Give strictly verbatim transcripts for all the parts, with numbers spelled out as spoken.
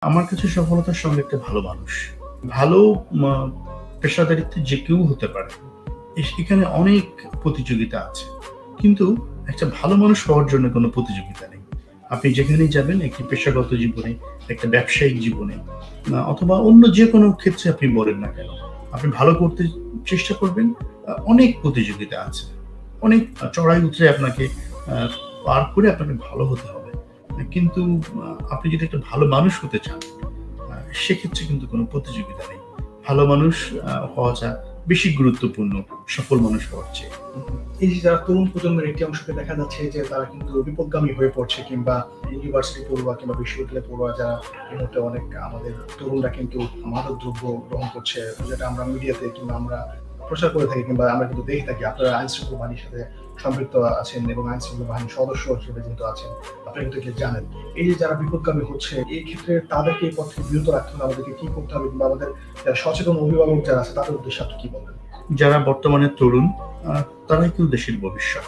আমার কাছে সফলতার সঙ্গে একটা ভালো মানুষ। ভালো মা পেশাদারিত্বে যে কেউ হতে পারে। এস এখানে অনেক প্রতিযোগিতা আছে। কিন্তু একটা ভালো মানুষ হওয়ার জন্য কোনো প্রতিযোগিতা নেই। আপনি যেখানেই যাবেন একটি পেশাগত জীবনে, একটা ব্যবসায়িক জীবনে আ অথবা অন্য যেকোনো ক্ষেত্রে আপনি বলেন না কেন, আপনি ভালো করতে চেষ্টা করবেন, আ অনেক প্রতিযোগিতা আছে। অনেক আ চড়াই-উতরাই আপনাকে আ পার করে আপনাকে ভালো হতে হবে। কিন্তু আ আপনি যদি একটা ভালো মানুষ হতে চান, আ সেক্ষেত্রে কিন্তু কোনো প্রতিযোগিতা নেই। ভালো মানুষ আ হওয়াটা বেশি গুরুত্বপূর্ণ সফল মানুষ হওয়ার চেয়ে। এই যে যারা তরুণ প্রজন্মের একটি অংশকে দেখা যাচ্ছে যে তারা কিন্তু বিপথগামী হয়ে পড়ছে, কিংবা ইউনিভার্সিটি পড়ুয়া কিংবা বিশ্ববিদ্যালয়ে পড়ুয়া যারা এই মুহূর্তে অনেক আমাদের তরুণরা কিন্তু মাদক দ্রব্য গ্রহণ করছে, যেটা আমরা মিডিয়াতে কিংবা আমরা প্রচার করে থাকি কিংবা আমরা কিন্তু দেখে থাকি। আপনারা আইন শৃঙ্খলা বাহিনীর সাথে সম্পৃক্ত আছেন এবং আইন শৃঙ্খলা বাহিনীর সদস্য হিসেবে যেহেতু আছেন, আপনারা কিন্তু এগুলো জানেন। এই যে যারা বিপথগামী হচ্ছে, এই ক্ষেত্রে তাদেরকে এই পথ থেকে বিরত রাখতে হলে আমাদেরকে কি করতে হবে, কিংবা আমাদের যারা সচেতন অভিভাবক যারা আছে তাদের উদ্দেশ্যে আপনি কি বলবেন? যারা বর্তমানে তরুণ, আ তারাই কিন্তু দেশের ভবিষ্যৎ।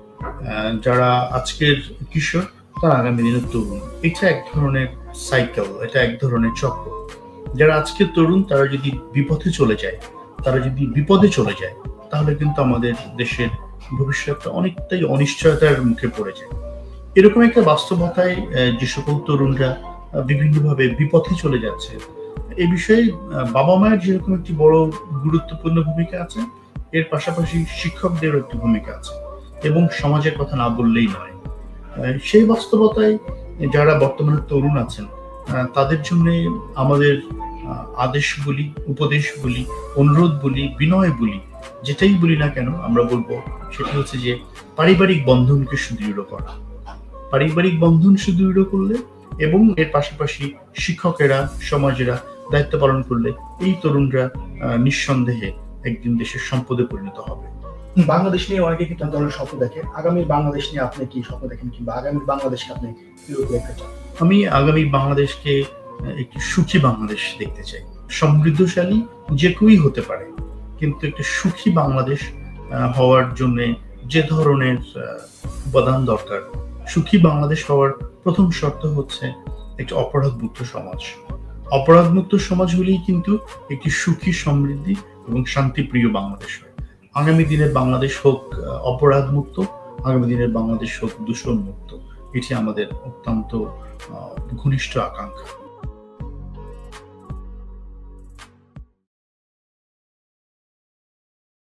আ যারা আজকের কিশোর, তারা আগামী দিনের তরুণ। এটা এক ধরনের সাইকেল, এটা এক ধরনের চক্র। যারা আজকের তরুণ তারা যদি বিপথে চলে যায়, তারা যদি বিপদে চলে যায়, তাহলে কিন্তু আমাদের দেশের ভবিষ্যৎটা অনেকটাই অনিশ্চয়তার মুখে পড়ে যায়। এরকম একটা বাস্তবতায় অ্যা যে সকল তরুণরা আ বিভিন্নভাবে বিপথে চলে যাচ্ছে, এ বিষয়ে আ বাবা-মায়ের যেরকম একটি বড় গুরুত্বপূর্ণ ভূমিকা আছে, এর পাশাপাশি শিক্ষকদেরও একটি ভূমিকা আছে এবং সমাজের কথা না বললেই নয়। আ সেই বাস্তবতায় যারা বর্তমানে তরুণ আছেন, আ তাদের জন্যে আমাদের আ আদেশ বলি, উপদেশ বলি, অনুরোধ বলি, বিনয় বলি, যেটাই বলি না কেন আমরা বলব সেটি হচ্ছে যে পারিবারিক বন্ধনকে সুদৃঢ় করা। পারিবারিক বন্ধন সুদৃঢ় করলে এবং এর পাশাপাশি শিক্ষকেরা, সমাজেরা দায়িত্ব পালন করলে এই তরুণরা আ নিঃসন্দেহে একদিন দেশের সম্পদে পরিণত হবে। বাংলাদেশ নিয়ে অনেকে কিন্তু এক ধরনের স্বপ্ন দেখে। আগামীর বাংলাদেশ নিয়ে আপনি কি স্বপ্ন দেখেন, কিংবা আগামীর বাংলাদেশকে আপনি কিরূপ দেখতে চান? আমি আগামী বাংলাদেশকে আ একটি সুখী বাংলাদেশ দেখতে চাই। সমৃদ্ধশালী যে কেউই হতে পারে। কিন্তু একটা সুখী বাংলাদেশ আ হওয়ার জন্যে যে ধরনের আ উপাদান দরকার, সুখী বাংলাদেশ হওয়ার প্রথম শর্ত হচ্ছে একটি অপরাধমুক্ত সমাজ। অপরাধমুক্ত সমাজ হলেই কিন্তু একটি সুখী, সমৃদ্ধি এবং শান্তিপ্রিয় বাংলাদেশ হয়। আগামী দিনের বাংলাদেশ হোক আ অপরাধমুক্ত, আগামী দিনের বাংলাদেশ হোক দূষণমুক্ত। এটি আমাদের অত্যন্ত আ ঘনিষ্ঠ আকাঙ্ক্ষা।